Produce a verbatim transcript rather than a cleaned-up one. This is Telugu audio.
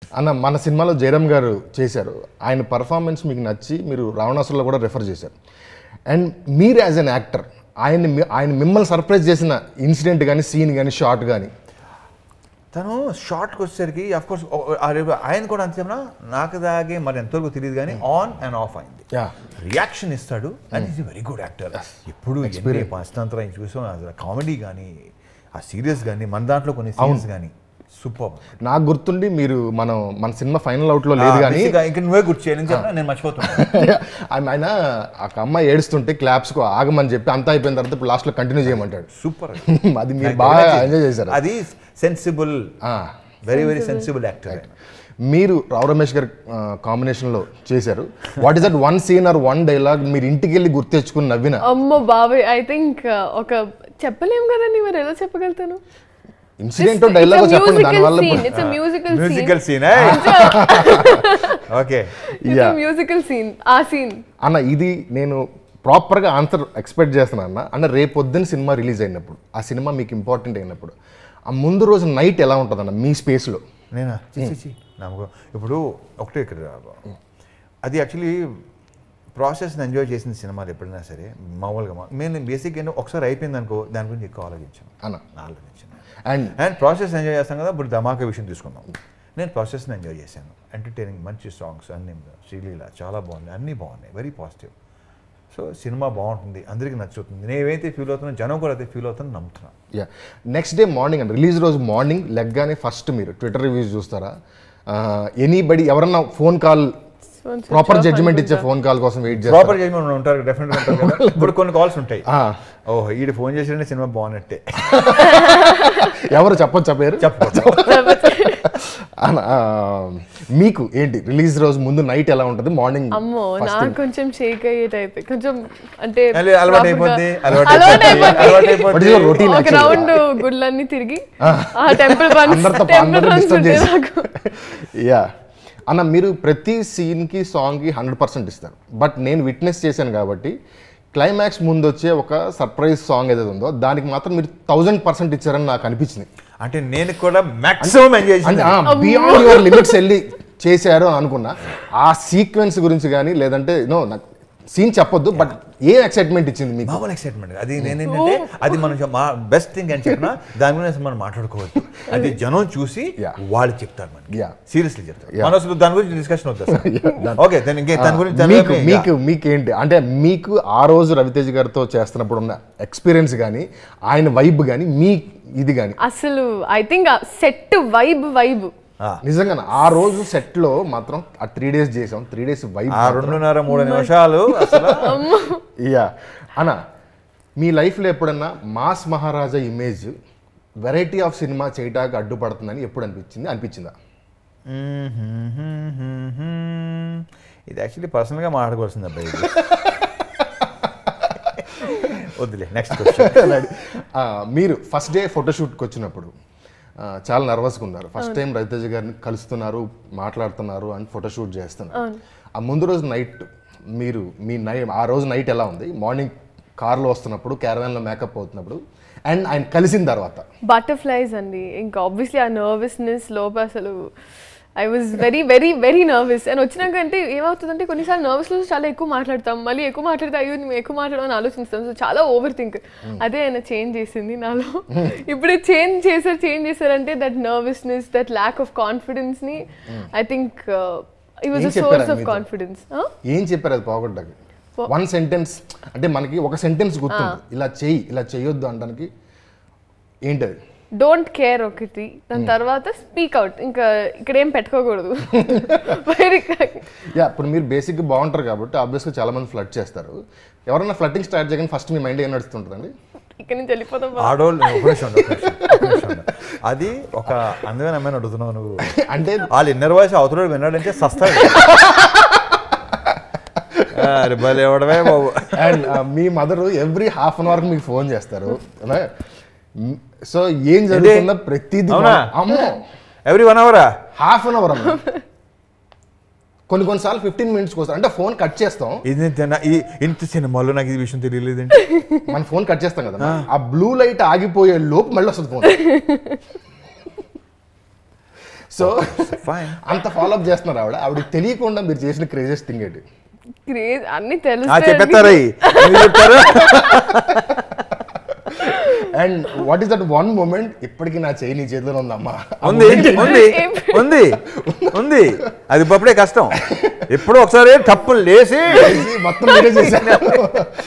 అన్న మన సినిమాలో జయరామ్ గారు చేశారు, ఆయన పర్ఫార్మెన్స్ మీకు నచ్చి మీరు రావణాసురులో కూడా రెఫర్ చేశారు. అండ్ మీరు యాజ్ అన్ యాక్టర్ ఆయన ఆయన మిమ్మల్ని సర్ప్రైజ్ చేసిన ఇన్సిడెంట్ కానీ సీన్ కానీ షార్ట్ కానీ? తను షార్ట్కి వచ్చేసరికి అఫ్కోర్స్ ఆయన కూడా అంతేమన్నా నాకు దాగే మరి ఎంతవరకు తెలియదు కానీ ఆన్ అండ్ ఆఫ్ అయింది. రియాక్షన్ ఇస్తాడు and is very good actor. ఎప్పుడు ఎక్స్పీరియన్స్ పంచతంత్ర ఆయన చూసాం, కామెడీ కానీ ఆ సీరియస్ కానీ మన దాంట్లో కొన్ని సీన్స్ కానీ సూపర్. నాకు గుర్తుండి మీరు మనం మన సినిమా ఫైనల్ అవుట్లో లేదు కానీ ఇంకా నువ్వే గుర్తు చేయని చెప్పిన నేను మర్చిపోతున్నాను. ఆయన ఆ అమ్మాయి ఏడుస్తుంటే క్లాప్స్కు ఆగమని చెప్పి అంతా అయిపోయిన తర్వాత ఇప్పుడు లాస్ట్లో కంటిన్యూ చేయమంటాడు. సూపర్. అది మీరు బాగా ఎంజాయ్ చేశారు. అది sensible, very very sensible actor. మీరు రావు రమేష్ గారి కాంబినేషన్లో చేశారు. What is that one scene or one dialogue మీరు ఇంటికి వెళ్ళి గుర్తు తెచ్చుకుని నవ్విన? అమ్మో బాబాయ్, ఐ థింక్ ఒక చెప్పలేం కదండి, మరి ఎలా చెప్పగలుగుతాను? ఇన్సిడెంట్ డైలాగ్ చెప్పండి. దానివల్ల it's a musical scene. Musical scene okay, ya musical scene. ఆ సీన్ అన్న ఇది నేను ప్రాపర్గా ఆన్సర్ ఎక్స్పెక్ట్ చేస్తున్నాను అన్న. అన్న రేపు పొద్దున్న సినిమా రిలీజ్ అయినప్పుడు, ఆ సినిమా మీకు ఇంపార్టెంట్ అయినప్పుడు, ఆ ముందు రోజు నైట్ ఎలా ఉంటుంది అన్న మీ స్పేస్లో? నేనా చిచి నాకు ఇప్పుడు ఒకటే ఇక్కడ అది యాక్చువల్లీ ప్రాసెస్ని ఎంజాయ్ చేసిన సినిమాలు ఎప్పుడైనా సరే మామూలుగా నేను బేసిక్గా ఒకసారి అయిపోయింది అనుకో దాని గురించి ఎక్కువ ఆలోచించాను అన్న ఆలోచించాను అండ్ అండ్ ప్రాసెస్ ఎంజాయ్ చేస్తాం కదా. ఇప్పుడు ధమాకా విషయం తీసుకుందాం. నేను ప్రాసెస్ని ఎంజాయ్ చేశాను. ఎంటర్టైనింగ్, మంచి సాంగ్స్ అన్నీ, శ్రీలీల చాలా బాగున్నాయి, అన్నీ బాగున్నాయి, వెరీ పాజిటివ్. సో సినిమా బాగుంటుంది, అందరికీ నచ్చుతుంది. నేనైతే ఫీల్ అవుతున్నాను, జనం కూడా అయితే ఫీల్ అవుతాను నమ్ముతున్నాను. Ya next day morning and release రోజు మార్నింగ్ లెగ్గానే ఫస్ట్ మీరు ట్విట్టర్ రివ్యూస్ చూస్తారా? ఎనీబడి ఎవరన్నా ఫోన్ కాల్ ప్రాపర్ జడ్జిమెంట్ ఇచ్చే ఫోన్ కాల్ కోసం వెయిట్ చేస్తారు? ప్రాపర్ జడ్జిమెంట్ ఉంటారు డెఫినెట్గా ఉంటారు కదా. ఇప్పుడు కొన్ని కాల్స్ ఉంటాయి, ఓహో ఈడు ఫోన్ చేసిన సినిమా బాగున్నట్టే. ఎవరు చెప్పొచ్చా పేరు? చెప్పచ్చు. మీకు ఏంటి రిలీజ్ రోజు ముందు నైట్ ఎలా ఉంటుంది? మార్నింగ్ అమ్మో నాకు కొంచెం షేక్ అయ్యే టైప్, కొంచెం అంటే అలవాటు అయిపోద్ది. ఒక రౌండ్ గుళ్ళన్నీ తిరిగి ఆ టెంపుల్ రన్స్. యా అన్న మీరు ప్రతి సీన్కి సాంగ్కి హండ్రెడ్ పర్సెంట్ ఇస్తారు. బట్ నేను విట్నెస్ చేశాను కాబట్టి క్లైమాక్స్ ముందు వచ్చే ఒక సర్ప్రైజ్ సాంగ్ ఏదైతే ఉందో దానికి మాత్రం మీరు థౌజండ్ పర్సెంట్ ఇచ్చారని నాకు అనిపించింది. అంటే నేను కూడా మాక్సిమం ఎంజాయ్ చేశాను, బియాండ్ యువర్ లిమిట్స్ వెళ్ళి చేశారు అనుకున్నా. ఆ సీక్వెన్స్ గురించి కానీ లేదంటే నో నాకు సీన్ చెప్పొద్దు, బట్ ఏం ఎక్సైట్మెంట్ ఇచ్చింది మీకు? మామూలు ఎక్సైట్మెంట్. అది నేనేంటంటే అది మనం బెస్ట్ థింగ్ అని చెప్పినా దాని గురించి మనం మాట్లాడుకోవద్దు. అది జనం చూసి వాళ్ళు చెప్తారు, మనకి సీరియస్లీ చెప్తారు. మన అసలు దాని గురించి డిస్కషన్ అవుతుంది. ఓకే దాని గురించి మీకు మీకేంటి అంటే మీకు ఆ రోజు రవితేజ గారితో చేస్తున్నప్పుడు ఉన్న ఎక్స్పీరియన్స్ కానీ ఆయన వైబ్ కానీ మీ ఇది కానీ? అసలు I think set vibe vibe నిజంగా ఆ రోజు సెట్ లో మాత్రం ఆ త్రీ డేస్ చేసాం. త్రీ డేస్ వైబ్ రెండున్నర మూడు నిమిషాలు అసలు. యా అన్న మీ లైఫ్లో ఎప్పుడన్నా mass Maharaja image variety of cinema చేయడానికి అడ్డుపడుతుందని ఎప్పుడు అనిపించింది అనిపించిందా? ఇది యాక్చువల్లీ పర్సనల్గా మాట్లాడుకోవాల్సింది అబ్బాయి. వద్దులే నెక్స్ట్ క్వశ్చన్. మీరు ఫస్ట్ డే ఫోటోషూట్కి వచ్చినప్పుడు చాలా నర్వస్గా ఉన్నారు. ఫస్ట్ టైం రవితేజ గారిని కలుస్తున్నారు, మాట్లాడుతున్నారు అండ్ ఫోటోషూట్ చేస్తున్నారు. ఆ ముందు రోజు నైట్ మీరు మీ నై ఆ రోజు నైట్ ఎలా ఉంది? మార్నింగ్ కార్లో వస్తున్నప్పుడు, క్యారవాన్లో మేకప్ అవుతున్నప్పుడు అండ్ ఆయన కలిసిన తర్వాత బటర్ఫ్లైస్ అండి. ఇంకా ఆబ్వియస్లీ ఆ నర్వస్నెస్ లోపల అసలు I was very very very nervous. And వచ్చినాక అంటే ఏమవుతుందంటే కొన్నిసార్లు నర్వస్లో చాలా ఎక్కువ మాట్లాడతాం, మళ్ళీ ఎక్కువ మాట్లాడితే అయ్యో నువ్వు ఎక్కువ మాట్లాడమని ఆలోచిస్తాం. సో చాలా ఓవర్ థింక్. అదే ఆయన చేంజ్ చేసింది నాలో. ఇప్పుడు చేంజ్ చేశారు చేంజ్ చేశారంటే that nervousness, that lack of కాన్ఫిడెన్స్ని I think it was a source of confidence. ఏం చెప్పారు అది పోగొట్టడానికి? వన్ సెంటెన్స్ అంటే మనకి ఒక సెంటెన్స్ గుర్తుంది, ఇలా చెయ్యి ఇలా చేయొద్దు అనడానికి ఏంటది? డోంట్ కేర్ ఒకటి, దాని తర్వాత స్పీక్ అవుట్. ఇంకా ఇక్కడ ఏం పెట్టుకోకూడదు. యా ఇప్పుడు మీరు బేసిక్గా బాగుంటారు కాబట్టి ఆబ్వియస్గా చాలా మంది ఫ్లడ్ చేస్తారు. ఎవరైనా ఫ్లడ్టింగ్ స్టార్ట్ చేయగానే ఫస్ట్ మీ మైండ్ ఏం నడుస్తుంటుందండి? ఇక్కడ నుంచి వెళ్ళిపోతాం. ఆడోళ్ళు అది ఒక అందమైన అమ్మాయిని అడుగుతున్నావు నువ్వు అంటే వాళ్ళు ఇన్నర్ వాయిస్ అవతల విన్నాడంటే సస్తాడు. ఇవ్వడమే బాబు. అండ్ మీ mother every half an hour మీకు ఫోన్ చేస్తారు. సో ఏం జరుగుతుందో ప్రతిదీ ఎవ్రీ వన్ అవరా హాఫ్ అన్ అవర్ అన్న కొన్ని కొన్నిసార్లు ఫిఫ్టీన్ మినిట్స్కి వస్తారు. అంటే ఫోన్ కట్ చేస్తాం. ఇది ఇంత సినిమాలో నాకు ఈ విషయం తెలియలేదండి. మన ఫోన్ కట్ చేస్తాం కదా, ఆ బ్లూ లైట్ ఆగిపోయే లోపు మళ్ళీ వస్తుంది ఫోన్. So fine. అంత ఫాలో అప్ చేస్తున్నారు ఆవిడ. ఆవిడకి తెలియకుండా మీరు చేసిన క్రేజియస్ట్ థింగ్ ఏంటి? క్రేజ్ అన్ని ఆ, తెలుసు. చెప్పేస్తారా ఇవి? మీరు చెప్తారా? And what is that one moment ఇప్పటికీ నా చేయి నీ చేతిలో ఉందమ్మా? ఉంది ఉంది ఉంది ఉంది. అది ఇప్పుడే కష్టం. ఎప్పుడో ఒకసారి టప్పులు లేసి మొత్తం మీరే చేశారు.